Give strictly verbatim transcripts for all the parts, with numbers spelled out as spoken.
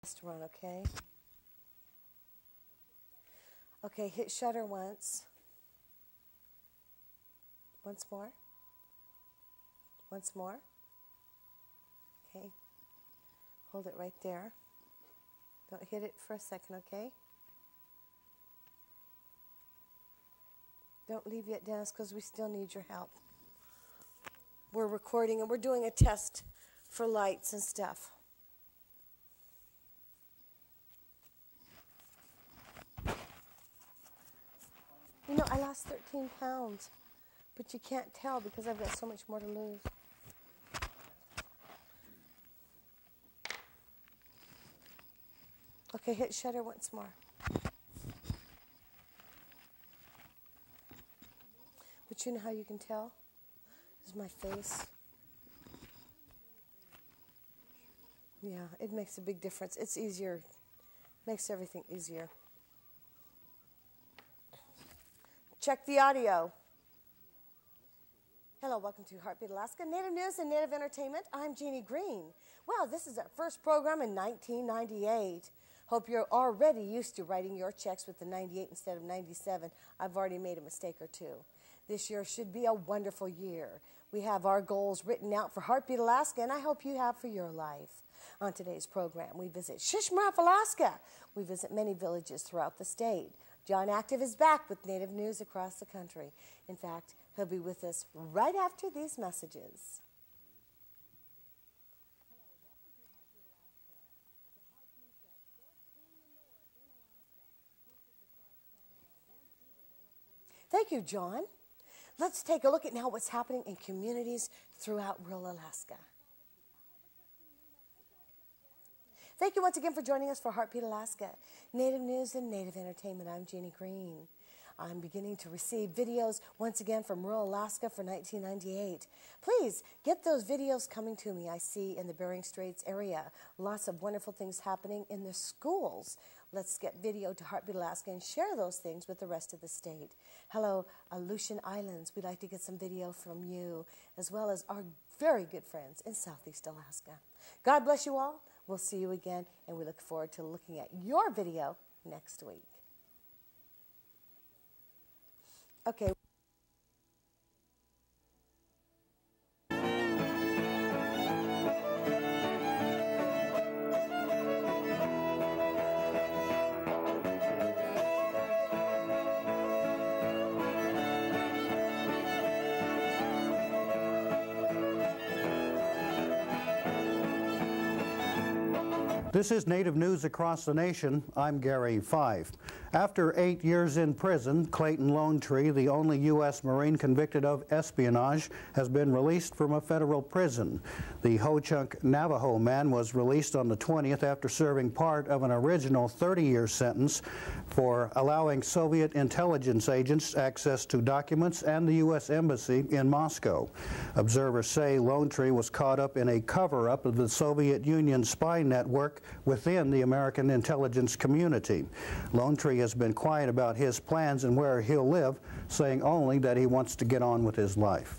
Run, okay? Okay, hit shutter once. Once more. Once more. Okay. Hold it right there. Don't hit it for a second, okay? Don't leave yet, Dennis, because we still need your help. We're recording and we're doing a test for lights and stuff. You know, I lost thirteen pounds, but you can't tell because I've got so much more to lose. Okay, hit shutter once more. But you know how you can tell? This is my face. Yeah, it makes a big difference. It's easier. Makes everything easier. Check the audio. Hello, welcome to Heartbeat Alaska, Native News and Native Entertainment. I'm Jeanie Greene. Well, this is our first program in nineteen ninety-eight. Hope you're already used to writing your checks with the ninety-eight instead of ninety-seven. I've already made a mistake or two. This year should be a wonderful year. We have our goals written out for Heartbeat Alaska, and I hope you have for your life. On today's program, we visit Shishmaref, Alaska. We visit many villages throughout the state. John Active is back with Native news across the country. In fact, he'll be with us right after these messages. Thank you, John. Let's take a look at now what's happening in communities throughout rural Alaska. Thank you once again for joining us for Heartbeat Alaska, Native News and Native Entertainment. I'm Jeanie Greene. I'm beginning to receive videos once again from rural Alaska for nineteen ninety-eight. Please get those videos coming to me. I see in the Bering Straits area lots of wonderful things happening in the schools. Let's get video to Heartbeat Alaska and share those things with the rest of the state. Hello, Aleutian Islands. We'd like to get some video from you, as well as our very good friends in Southeast Alaska. God bless you all. We'll see you again, and we look forward to looking at your video next week. Okay. This is Native News Across the Nation. I'm Gary Fife. After eight years in prison, Clayton Lone Tree, the only U S Marine convicted of espionage, has been released from a federal prison. The Ho-Chunk Navajo man was released on the twentieth after serving part of an original thirty-year sentence for allowing Soviet intelligence agents access to documents and the U S Embassy in Moscow. Observers say Lone Tree was caught up in a cover-up of the Soviet Union spy network within the American intelligence community. Lone Tree has been quiet about his plans and where he'll live, saying only that he wants to get on with his life.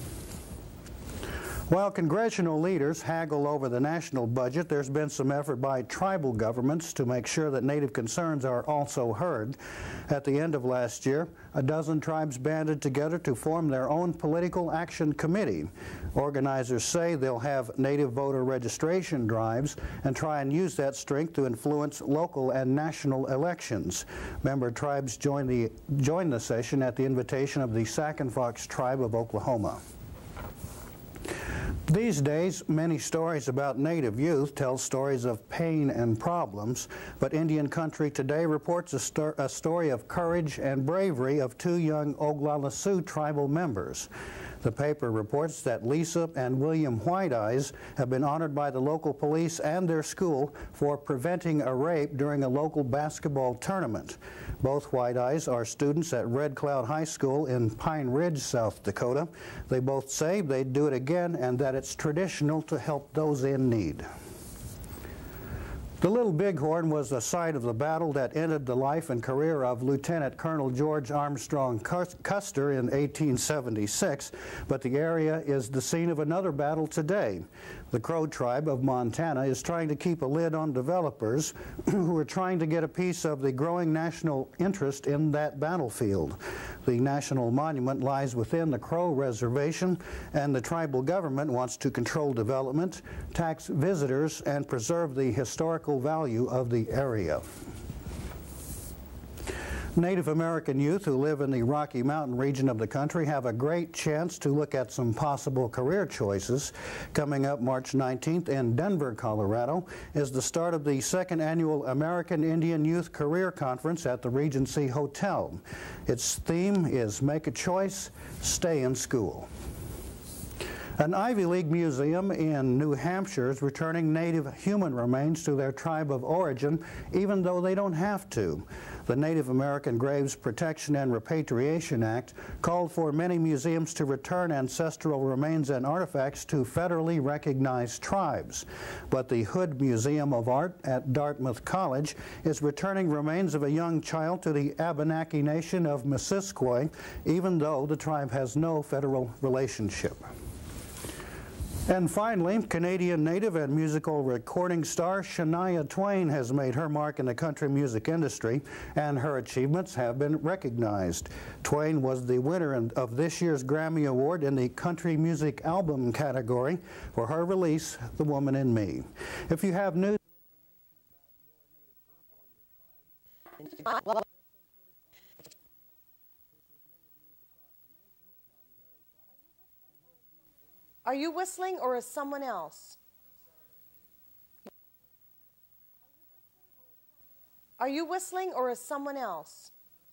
While congressional leaders haggle over the national budget, there's been some effort by tribal governments to make sure that Native concerns are also heard. At the end of last year, a dozen tribes banded together to form their own political action committee. Organizers say they'll have Native voter registration drives and try and use that strength to influence local and national elections. Member tribes joined the, joined the session at the invitation of the Sac and Fox tribe of Oklahoma. These days, many stories about Native youth tell stories of pain and problems, but Indian Country Today reports a, sto a story of courage and bravery of two young Oglala Sioux tribal members. The paper reports that Lisa and William White Eyes have been honored by the local police and their school for preventing a rape during a local basketball tournament. Both White Eyes are students at Red Cloud High School in Pine Ridge, South Dakota. They both say they'd do it again and that it's traditional to help those in need. The Little Bighorn was the site of the battle that ended the life and career of Lieutenant Colonel George Armstrong Custer in eighteen seventy-six, but the area is the scene of another battle today. The Crow tribe of Montana is trying to keep a lid on developers who are trying to get a piece of the growing national interest in that battlefield. The national monument lies within the Crow Reservation, and the tribal government wants to control development, tax visitors, and preserve the historical value of the area. Native American youth who live in the Rocky Mountain region of the country have a great chance to look at some possible career choices. Coming up March nineteenth in Denver, Colorado, is the start of the second annual American Indian Youth Career Conference at the Regency Hotel. Its theme is Make a Choice, Stay in School. An Ivy League museum in New Hampshire is returning native human remains to their tribe of origin, even though they don't have to. The Native American Graves Protection and Repatriation Act called for many museums to return ancestral remains and artifacts to federally recognized tribes. But the Hood Museum of Art at Dartmouth College is returning remains of a young child to the Abenaki Nation of Missisquoi, even though the tribe has no federal relationship. And finally, Canadian native and musical recording star Shania Twain has made her mark in the country music industry, and her achievements have been recognized. Twain was the winner of this year's Grammy Award in the Country Music Album category for her release, The Woman in Me. If you have news... Are you whistling, or is someone else? Are you whistling, or is someone else?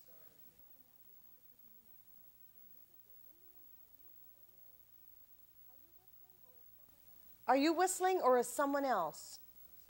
Are you whistling, or is someone else?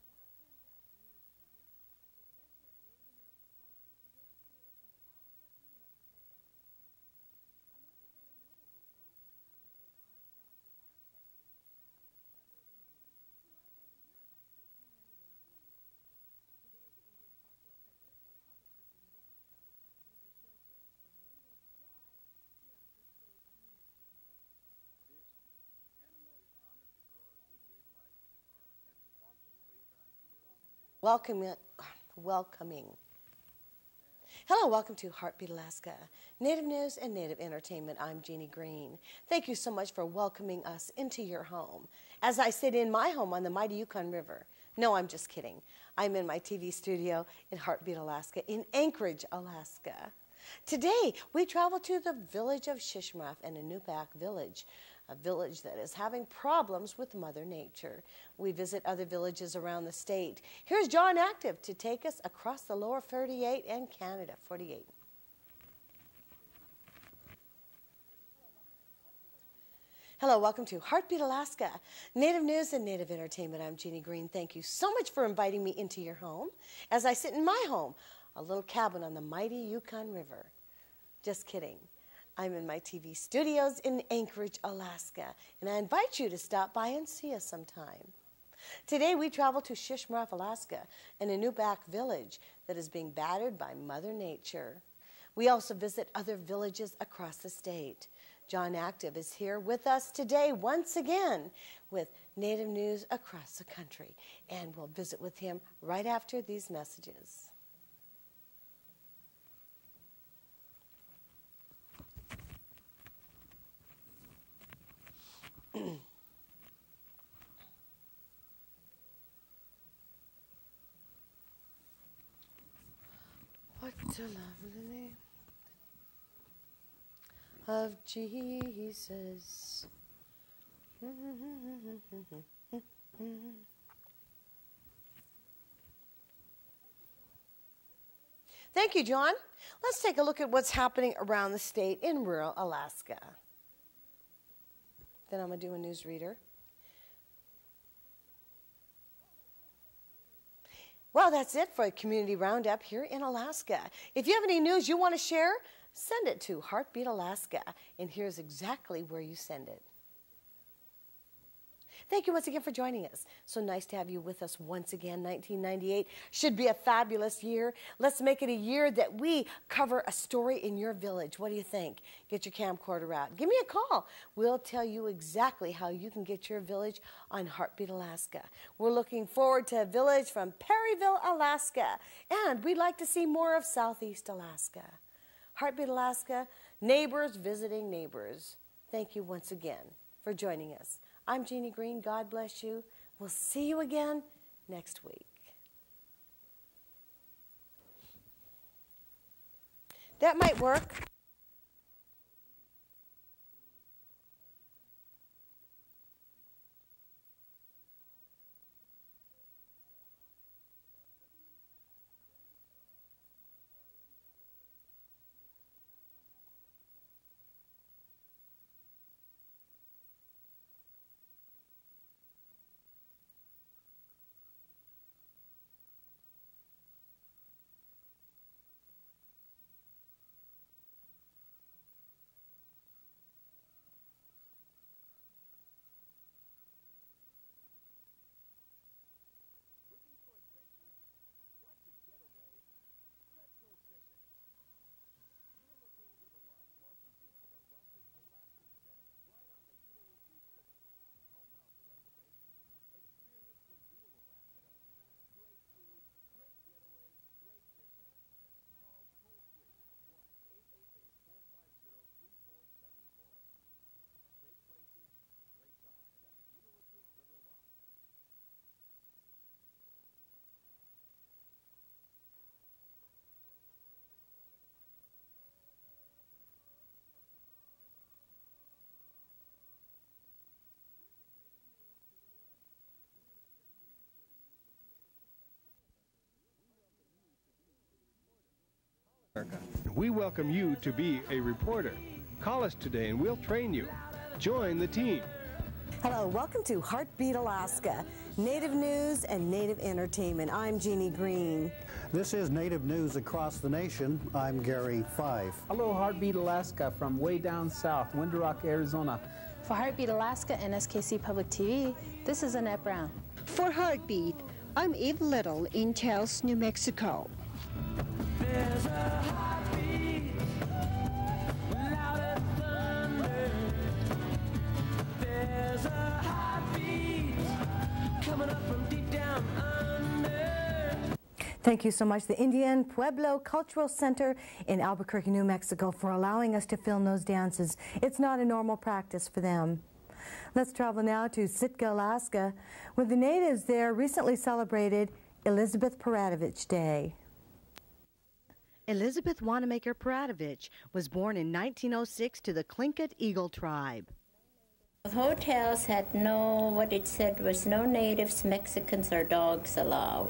Welcoming, welcoming. Hello, welcome to Heartbeat Alaska, Native News and Native Entertainment. I'm Jeanie Greene. Thank you so much for welcoming us into your home as I sit in my home on the mighty Yukon River. No, I'm just kidding. I'm in my T V studio in Heartbeat, Alaska, in Anchorage, Alaska. Today, we travel to the village of Shishmaref and Inupiaq Village, a village that is having problems with Mother Nature. We visit other villages around the state. Here's John Active to take us across the lower thirty-eight and Canada forty-eight. Hello, welcome to Heartbeat Alaska, Native News and Native Entertainment. I'm Jeanie Greene. Thank you so much for inviting me into your home as I sit in my home, a little cabin on the mighty Yukon River. Just kidding. I'm in my T V studios in Anchorage, Alaska, and I invite you to stop by and see us sometime. Today we travel to Shishmaref, Alaska, an Inupiaq village that is being battered by Mother Nature. We also visit other villages across the state. John Active is here with us today once again with Native news across the country, and we'll visit with him right after these messages. What a lovely name of Jesus. Thank you, John. Let's take a look at what's happening around the state in rural Alaska. Then I'm going to do a newsreader. Well, that's it for a community roundup here in Alaska. If you have any news you want to share, send it to Heartbeat Alaska, and here's exactly where you send it. Thank you once again for joining us. So nice to have you with us once again. nineteen ninety-eight should be a fabulous year. Let's make it a year that we cover a story in your village. What do you think? Get your camcorder out. Give me a call. We'll tell you exactly how you can get your village on Heartbeat Alaska. We're looking forward to a village from Perryville, Alaska. And we'd like to see more of Southeast Alaska. Heartbeat Alaska, neighbors visiting neighbors. Thank you once again for joining us. I'm Jeanie Greene. God bless you. We'll see you again next week. That might work. We welcome you to be a reporter. Call us today and we'll train you. Join the team. Hello, welcome to Heartbeat Alaska, Native News and Native Entertainment. I'm Jeanie Greene. This is Native News Across the Nation. I'm Gary Fife. Hello, Heartbeat Alaska from way down south, Window Rock, Arizona. For Heartbeat Alaska and S K C Public T V, this is Emmitt Peters. For Heartbeat, I'm Eve Little in Taos, New Mexico. There's a heartbeat, louder thunder. There's a heartbeat coming up from deep down under. Thank you so much, the Indian Pueblo Cultural Center in Albuquerque, New Mexico, for allowing us to film those dances. It's not a normal practice for them. Let's travel now to Sitka, Alaska, where the natives there recently celebrated Elizabeth Peratrovich Day. Elizabeth Wanamaker Peratrovich was born in nineteen oh six to the Tlingit Eagle tribe. The hotels had no, what it said was no natives, Mexicans, or dogs allowed.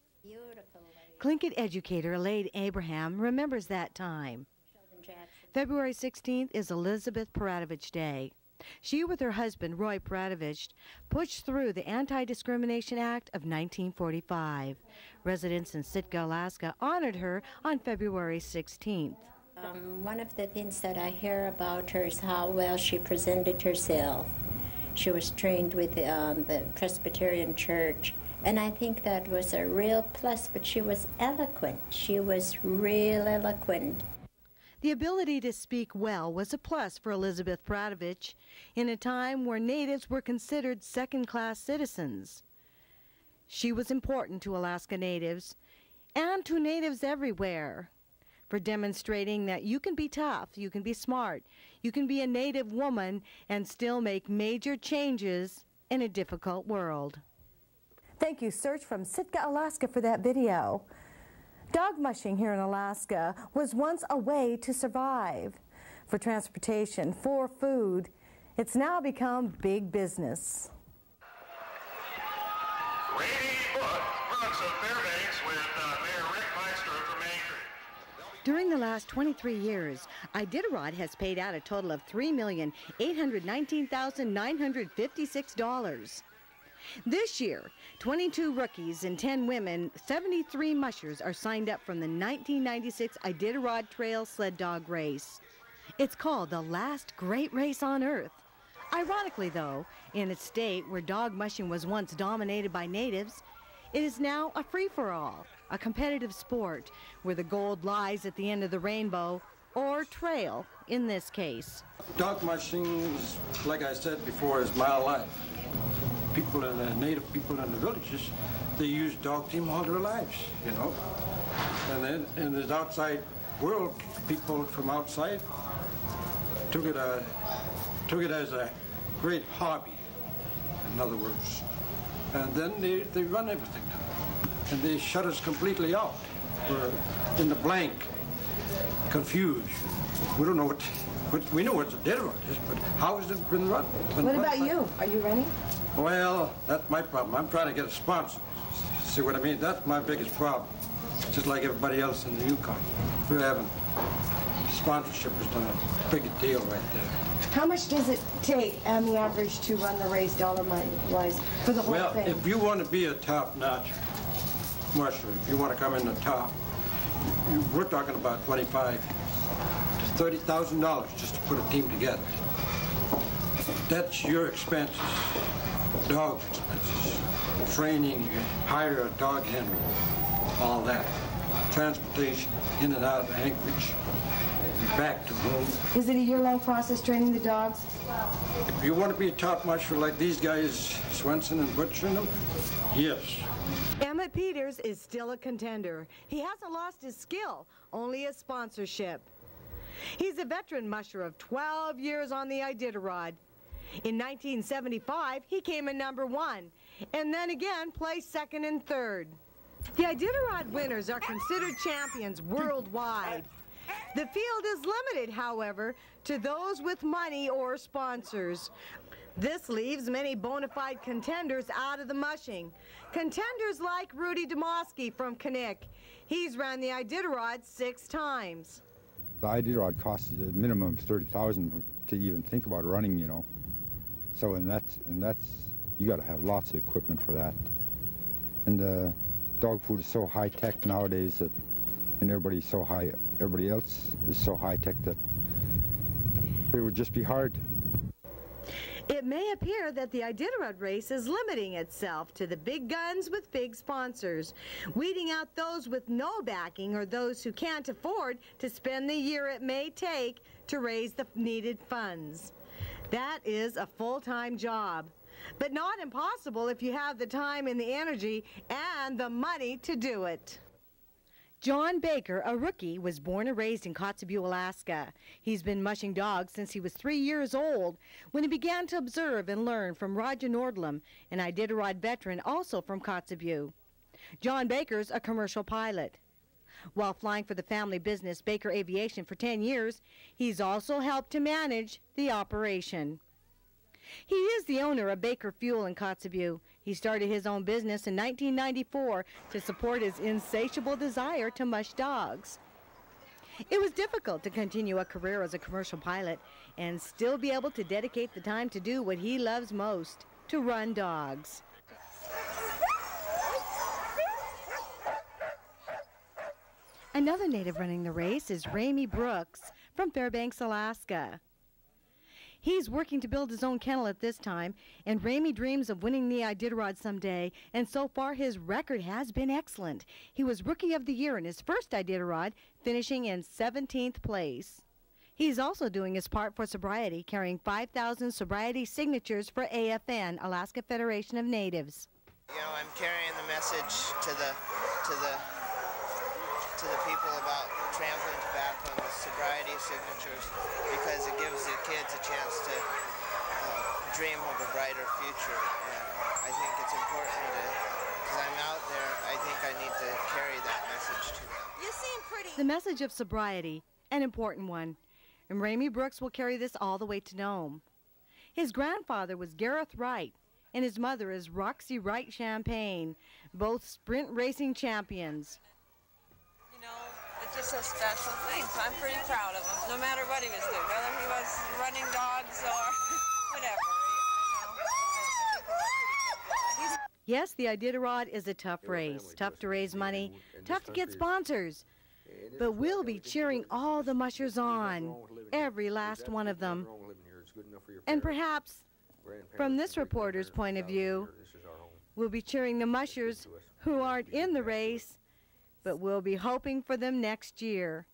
Tlingit educator Elaine Abraham remembers that time. February sixteenth is Elizabeth Peratrovich Day. She, with her husband, Roy Peratrovich, pushed through the Anti-Discrimination Act of nineteen forty-five. Residents in Sitka, Alaska, honored her on February sixteenth. Um, one of the things that I hear about her is how well she presented herself. She was trained with um, the Presbyterian Church, and I think that was a real plus, but she was eloquent. She was real eloquent. The ability to speak well was a plus for Elizabeth Peratrovich in a time where natives were considered second-class citizens. She was important to Alaska natives and to natives everywhere for demonstrating that you can be tough, you can be smart, you can be a native woman and still make major changes in a difficult world. Thank you, Search from Sitka, Alaska, for that video. Dog mushing here in Alaska was once a way to survive. For transportation, for food, it's now become big business. Rainy Book, Brooks of Fairbanks with uh, Mayor Rick Meister from Anchorage. During the last twenty-three years, Iditarod has paid out a total of three million eight hundred nineteen thousand nine hundred fifty-six dollars. This year, twenty-two rookies and ten women, seventy-three mushers are signed up from the nineteen ninety-six Iditarod Trail Sled Dog Race. It's called the last great race on Earth. Ironically, though, in a state where dog mushing was once dominated by natives, it is now a free-for-all, a competitive sport where the gold lies at the end of the rainbow, or trail in this case. Dog mushing is, like I said before, is my life. People in the native people in the villages, they use dog team all their lives, you know. And then in the outside world, people from outside took it, uh, took it as a great hobby, in other words. And then they, they run everything now. And they shut us completely out. We're in the blank, confused. We don't know what, what we know what the Iditarod is, but how has it been run? Been What run about by? you? Are you running? Well, that's my problem. I'm trying to get a sponsor. See what I mean? That's my biggest problem. Just like everybody else in the Yukon. We're having sponsorship is done a big deal right there. How much does it take on the average to run the race dollar-wise for the whole Well, thing? if you want to be a top-notch musher, if you want to come in the top, you, we're talking about twenty-five to thirty thousand dollars just to put a team together. That's your expenses, dog expenses, training, hire a dog handler, all that, transportation in and out of Anchorage, and back to home. Is it a year-long process training the dogs? If you want to be a top musher like these guys, Swenson and Butcher and them, yes. Emmitt Peters is still a contender. He hasn't lost his skill, only his sponsorship. He's a veteran musher of twelve years on the Iditarod. In nineteen seventy-five, he came in number one, and then again placed second and third. The Iditarod winners are considered champions worldwide. The field is limited, however, to those with money or sponsors. This leaves many bona fide contenders out of the mushing. Contenders like Rudy Demoski from Knik. He's ran the Iditarod six times. The Iditarod costs a minimum of thirty thousand dollars to even think about running, you know. So, and that's, and that's, you got to have lots of equipment for that. And the dog food is so high-tech nowadays that, and everybody's so high, everybody else is so high-tech that it would just be hard. It may appear that the Iditarod race is limiting itself to the big guns with big sponsors, weeding out those with no backing or those who can't afford to spend the year it may take to raise the needed funds. That is a full-time job, but not impossible if you have the time and the energy and the money to do it. John Baker, a rookie, was born and raised in Kotzebue, Alaska. He's been mushing dogs since he was three years old when he began to observe and learn from Roger Nordlum, an Iditarod veteran also from Kotzebue. John Baker's a commercial pilot. While flying for the family business Baker Aviation for ten years, he's also helped to manage the operation. He is the owner of Baker Fuel in Kotzebue. He started his own business in nineteen ninety-four to support his insatiable desire to mush dogs. It was difficult to continue a career as a commercial pilot and still be able to dedicate the time to do what he loves most, to run dogs. Another native running the race is Ramey Brooks from Fairbanks, Alaska. He's working to build his own kennel at this time, and Ramey dreams of winning the Iditarod someday, and so far his record has been excellent. He was Rookie of the Year in his first Iditarod, finishing in seventeenth place. He's also doing his part for sobriety, carrying five thousand sobriety signatures for A F N, Alaska Federation of Natives. You know, I'm carrying the message to the, to the, to the people about trampling tobacco and the sobriety signatures, because it gives the kids a chance to uh, dream of a brighter future. And I think it's important to, because I'm out there, I think I need to carry that message to them. You seem pretty. The message of sobriety, an important one. And Ramey Brooks will carry this all the way to Nome. His grandfather was Gareth Wright, and his mother is Roxy Wright-Champaign, both sprint racing champions. You know, it's just a special thing, so I'm pretty proud of him, no matter what he was doing, whether he was running dogs or whatever. You know, Yes, the Iditarod is a tough race, tough to raise money, tough to get sponsors. But we'll be cheering all the mushers on, every last one of them. And perhaps From this reporter's point of view, we'll be cheering the mushers who aren't in the race, but we'll be hoping for them next year.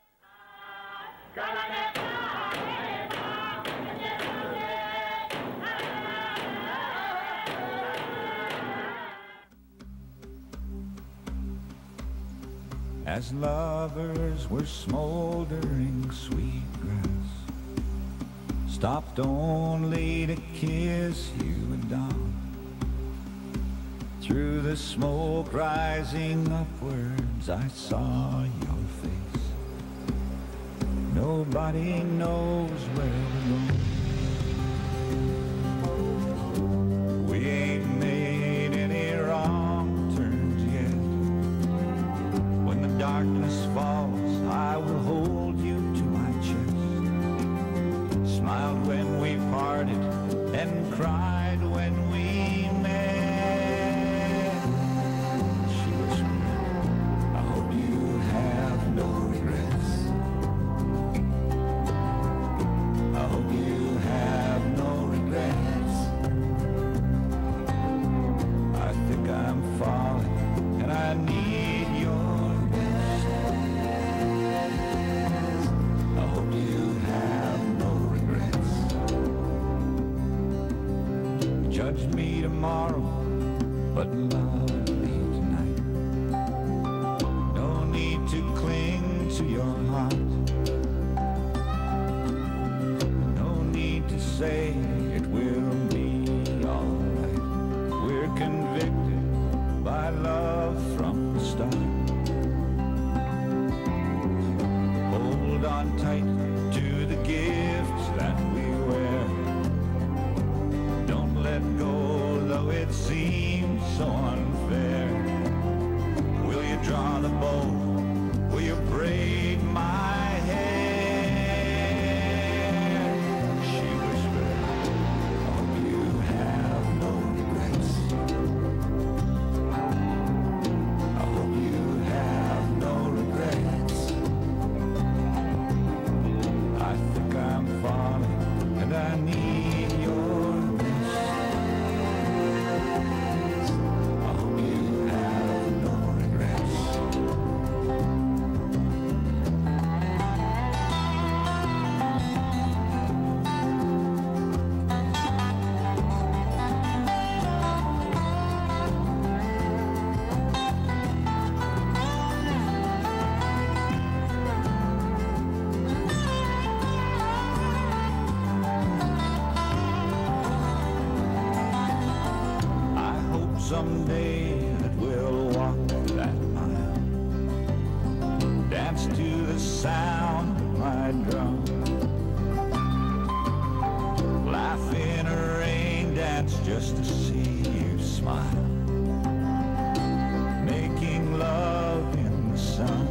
As lovers were smoldering sweet grass, stopped only to kiss you and dawn. Through the smoke rising upwards, I saw your face. Nobody knows where we're going. We ain't made any wrong turns yet. When the darkness falls, I will hold you to my chest. Smiled when we parted and cried when we met. She whispered, I hope you have no regrets. I hope you have no regrets. I think I'm falling and I need your best. I hope you have no regrets. Judge me tomorrow, but love me tonight. No need to cling to your heart. No need to say it will be alright. We're convicted by love from the start. Hold on tight to the gifts that we wear. Don't let go, though it seems so unfair. Will you draw the bow? Will you braid my hair? She whispered, I hope you have no regrets. I hope you have no regrets. I think I'm falling and I need your best. I hope you have no regrets. I hope someday that we'll walk that mile, dance to the sound of my drum, laugh in a rain dance just to see you smile, making love in the sun.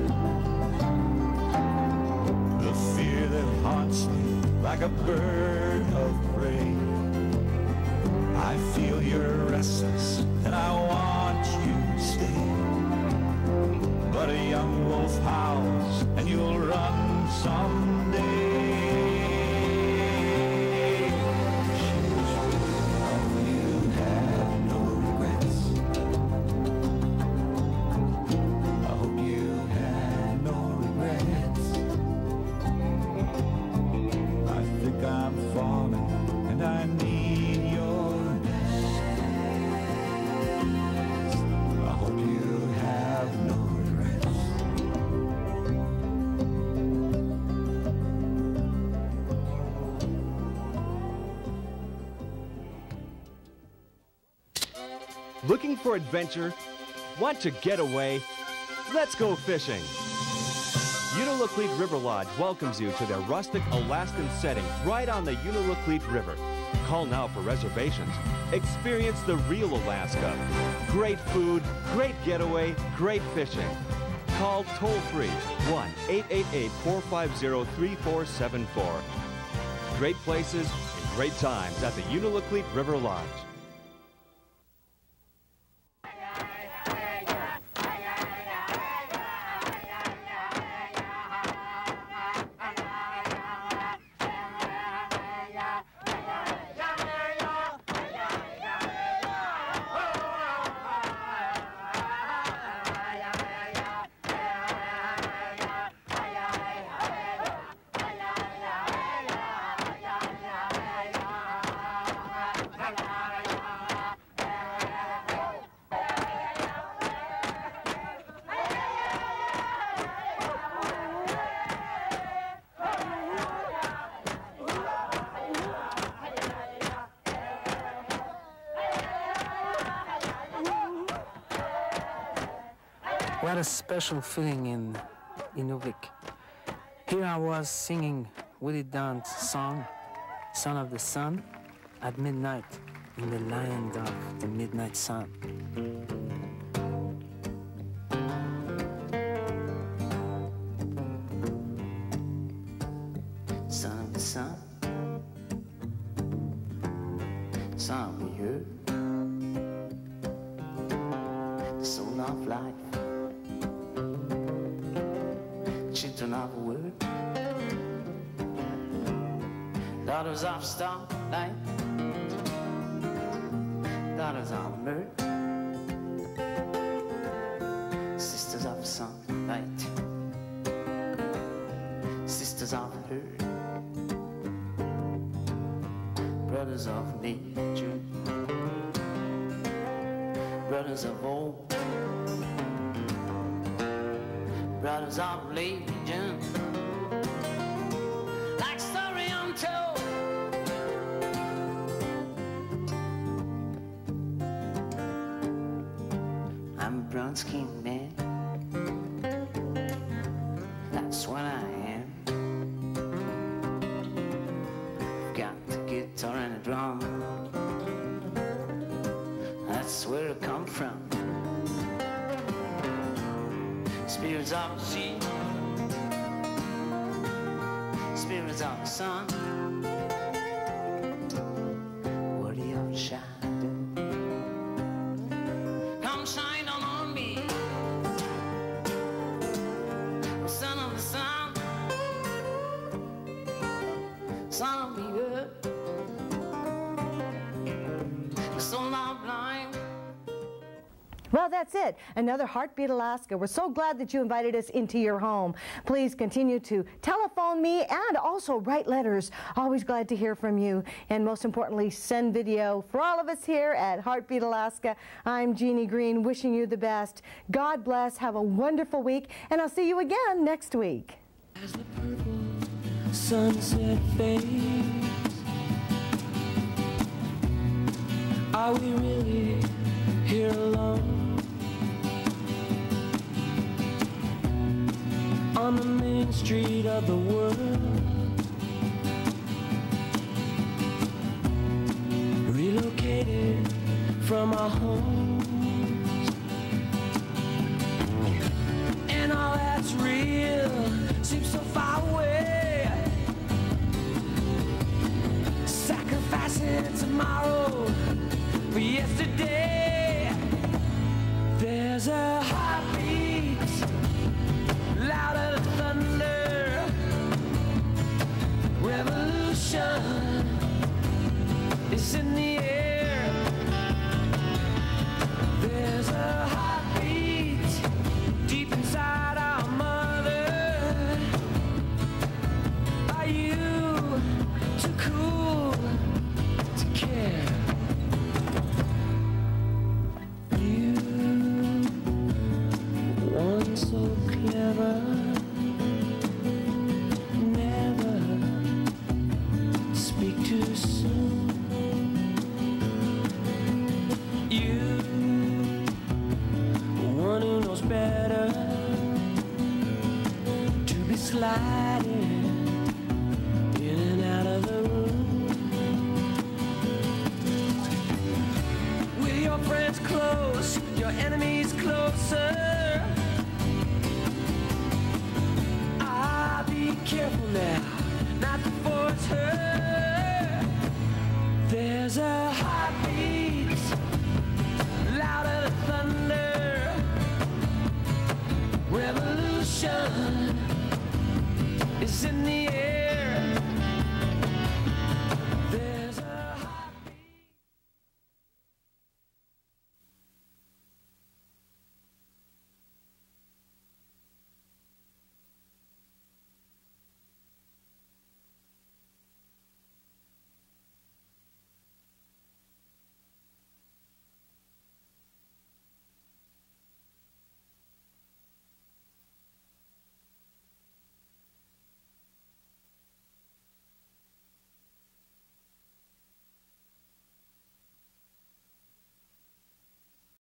The fear that haunts me like a bird of prey. I feel you're restless and I want you to stay. But a young wolf howls and you'll run someday. She whispered, oh, you have no regrets. I hope you have no regrets. I think I'm falling and I need your best. I hope you have no regrets. Looking for adventure? Want to get away? Let's go fishing. Unalakleet River Lodge welcomes you to their rustic Alaskan setting right on the Unalakleet River. Call now for reservations. Experience the real Alaska. Great food, great getaway, great fishing. Call toll-free one eight eight eight, four five zero, three four seven four. Great places and great times at the Unalakleet River Lodge. What a special feeling in Inuvik. Here I was singing Willie Dunn's song, Son of the Sun, at midnight in the land of the midnight sun. Son of the sun, son of the earth, the soul of life, children of the word, daughters of starlight, daughters of mirth, sisters of sunlight, sisters of earth, brothers of nature, brothers of old, brothers of religion, like story untold. I'm a brown-skinned man, that's what I am. I've got the guitar and a drum, that's where I come from. Spirits of the sea, spirits of the sun, worthy of the shadow, come shine on, on me, son of the sun, son of the earth, the soul not blind. Well, that's it. Another Heartbeat Alaska. We're so glad that you invited us into your home. Please continue to telephone me and also write letters. Always glad to hear from you. And most importantly, send video. For all of us here at Heartbeat Alaska, I'm Jeanie Greene, wishing you the best. God bless. Have a wonderful week. And I'll see you again next week. As the purple sunset fades, are we really here alone? On the main street of the world, relocated from our homes, and all that's real seems so far away, sacrificing tomorrow for yesterday. There's a heartbeat louder than thunder, revolution is in the air. There's a heartbeat deep inside our mother. Are you too cool to care? You, one so clever, never speak too soon. You, one who knows better to be sliding in and out of the room. With your friends close, your enemies closer. Ah, be careful now, not to force her. There's a heartbeat louder than thunder, revolution is in the air.